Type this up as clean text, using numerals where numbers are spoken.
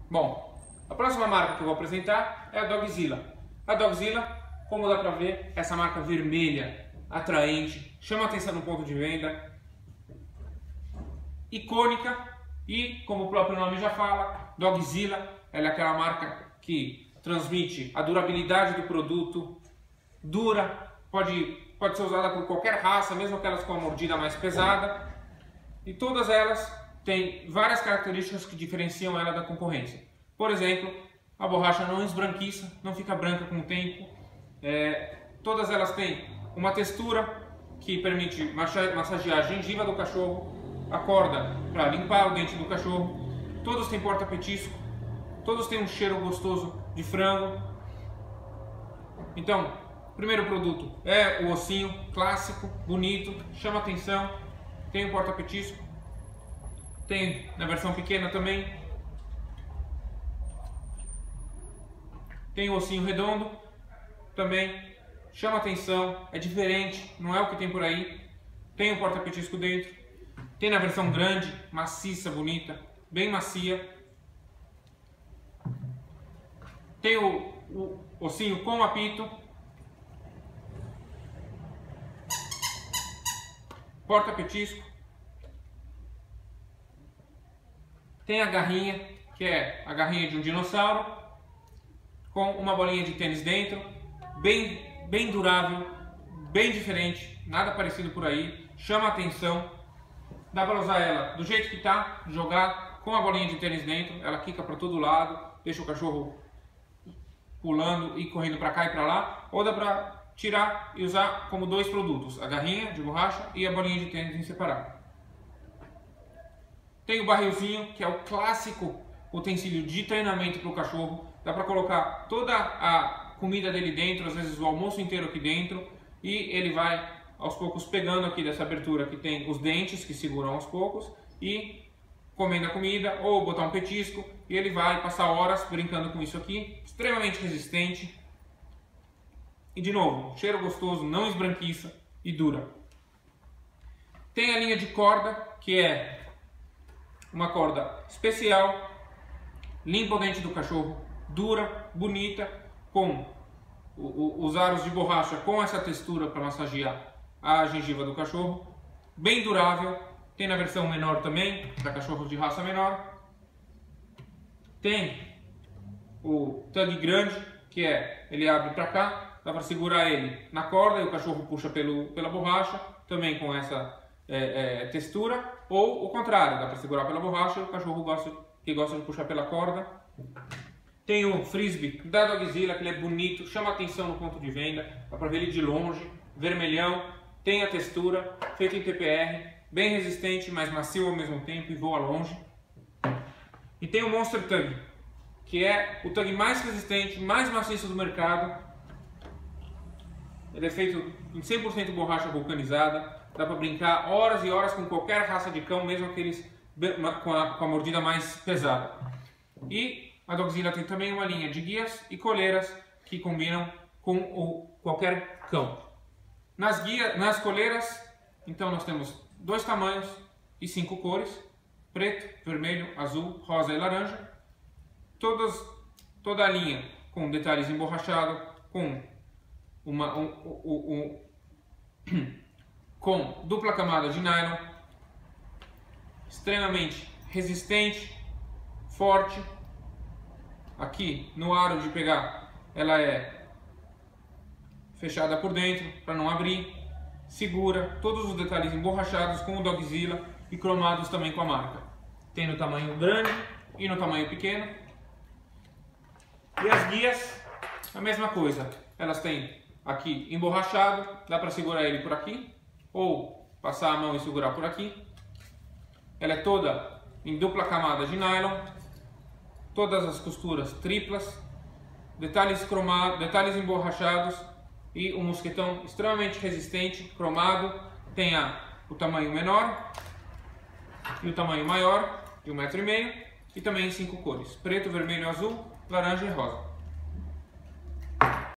Bom, a próxima marca que eu vou apresentar é a Dogzilla. A Dogzilla, como dá pra ver, essa marca vermelha, atraente, chama atenção no ponto de venda, icônica e, como o próprio nome já fala, Dogzilla, ela é aquela marca que transmite a durabilidade do produto, dura, pode ser usada por qualquer raça, mesmo aquelas com a mordida mais pesada, e todas elas têm várias características que diferenciam ela da concorrência. Por exemplo, a borracha não esbranquiça, não fica branca com o tempo, todas elas têm uma textura que permite massagear a gengiva do cachorro, a corda para limpar o dente do cachorro, todos têm porta-petisco, todos têm um cheiro gostoso de frango. Então, o primeiro produto é o ossinho clássico, bonito, chama atenção, tem um porta-petisco, tem na versão pequena também, tem o ossinho redondo, também chama atenção, é diferente, não é o que tem por aí, tem um porta-petisco dentro, tem na versão grande, maciça, bonita, bem macia, tem o ossinho com apito, porta-petisco, tem a garrinha, que é a garrinha de um dinossauro, com uma bolinha de tênis dentro, bem durável, bem diferente, nada parecido por aí, chama atenção, dá para usar ela do jeito que tá, jogar com a bolinha de tênis dentro, ela quica para todo lado, deixa o cachorro pulando e correndo para cá e para lá, ou dá para tirar e usar como dois produtos, a garrinha de borracha e a bolinha de tênis em separado. Tem o barrilzinho, que é o clássico utensílio de treinamento para o cachorro, dá para colocar toda a comida dele dentro, às vezes o almoço inteiro aqui dentro, e ele vai aos poucos pegando aqui dessa abertura que tem os dentes que seguram aos poucos e comendo a comida ou botar um petisco, e ele vai passar horas brincando com isso aqui, extremamente resistente e, de novo, cheiro gostoso, não esbranquiça e dura. Tem a linha de corda, que é uma corda especial, limpa o dente do cachorro, dura, bonita, com os aros de borracha com essa textura para massagear a gengiva do cachorro, bem durável. Tem na versão menor também, para cachorros de raça menor. Tem o tug grande, que ele abre para cá, dá para segurar ele na corda e o cachorro puxa pela borracha, também com essa textura, ou o contrário, dá para segurar pela borracha e o cachorro gosta de puxar pela corda. Tem o frisbee da Dogzilla, que ele é bonito, chama atenção no ponto de venda, dá para ver ele de longe, vermelhão, tem a textura, feito em TPR, bem resistente, mas macio ao mesmo tempo e voa longe. E tem o Monster Tug, que é o tug mais resistente, mais maciço do mercado. Ele é feito em 100% borracha vulcanizada, dá para brincar horas e horas com qualquer raça de cão, mesmo aqueles com a mordida mais pesada. E a Dogzilla tem também uma linha de guias e coleiras que combinam com qualquer cão. Nas coleiras, então nós temos 2 tamanhos e 5 cores: preto, vermelho, azul, rosa e laranja. Toda a linha com detalhes emborrachados, com dupla camada de nylon, extremamente resistente, forte. Aqui no aro de pegar, ela é fechada por dentro para não abrir, segura, todos os detalhes emborrachados com o Dogzilla e cromados também com a marca. Tem no tamanho grande e no tamanho pequeno. E as guias, a mesma coisa, elas têm aqui emborrachado, dá para segurar ele por aqui ou passar a mão e segurar por aqui. Ela é toda em dupla camada de nylon, todas as costuras triplas, detalhes cromados, detalhes emborrachados e um mosquetão extremamente resistente, cromado. Tem o tamanho menor e o tamanho maior, de 1,5 m, e também em 5 cores: preto, vermelho, azul, laranja e rosa.